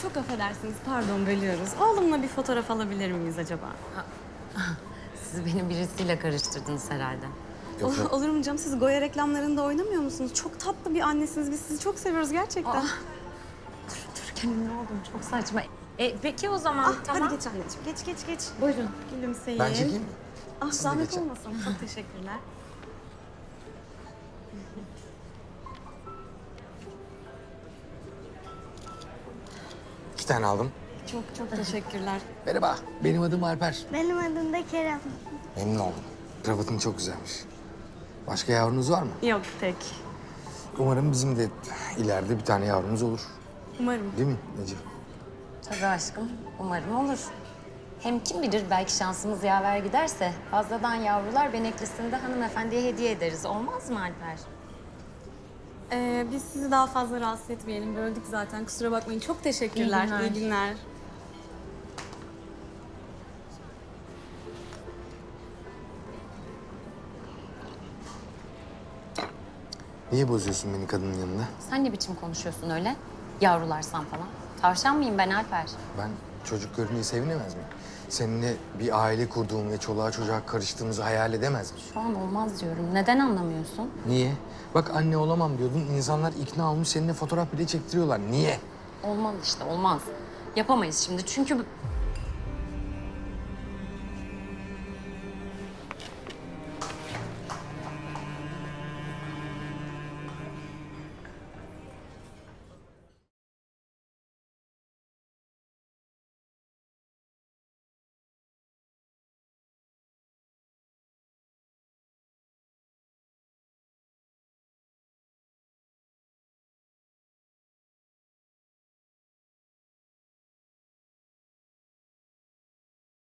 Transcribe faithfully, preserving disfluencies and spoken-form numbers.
çok affedersiniz, pardon bölüyoruz. Oğlumla bir fotoğraf alabilir miyiz acaba? Siz beni birisiyle karıştırdınız herhalde. Ol, olur mu canım? Siz Goya reklamlarında oynamıyor musunuz? Çok tatlı bir annesiniz. Biz sizi çok seviyoruz gerçekten. Aa, dur, dururken ünlü oldum. Çok saçma. E, peki o zaman Ah, tamam. hadi geç anneciğim. Geç, geç, geç. Buyurun. Gülümseyin. Ben çekeyim mi? Ah, Siz de zahmet geçin. olmasın. Çok teşekkürler. İki tane aldım. Çok çok teşekkürler. Merhaba, benim adım Alper. Benim adım da Kerem. Memnun oldum. Kravatın çok güzelmiş. Başka yavrunuz var mı? Yok tek. Umarım bizim de ileride bir tane yavrumuz olur. Umarım. Değil mi Necip? Tabii aşkım. Umarım olur. Hem kim bilir belki şansımız yaver giderse fazladan yavrular beneklisini de hanımefendiye hediye ederiz. Olmaz mı Alper? Ee, biz sizi daha fazla rahatsız etmeyelim. Böldük zaten. Kusura bakmayın. Çok teşekkürler. İyi günler. İyi günler. Niye bozuyorsun beni kadının yanında? Sen ne biçim konuşuyorsun öyle? Yavrularsan falan. Tavşan mıyım ben Alper? Ben çocuk görünce sevinemez miyim? Seninle bir aile kurduğum ve çoluğa çocuğa karıştığımızı hayal edemez miyim? Şu an olmaz diyorum. Neden anlamıyorsun? Niye? Bak anne olamam diyordun. İnsanlar ikna olmuş seninle fotoğraf bile çektiriyorlar. Niye? Olmaz işte, olmaz. Yapamayız şimdi çünkü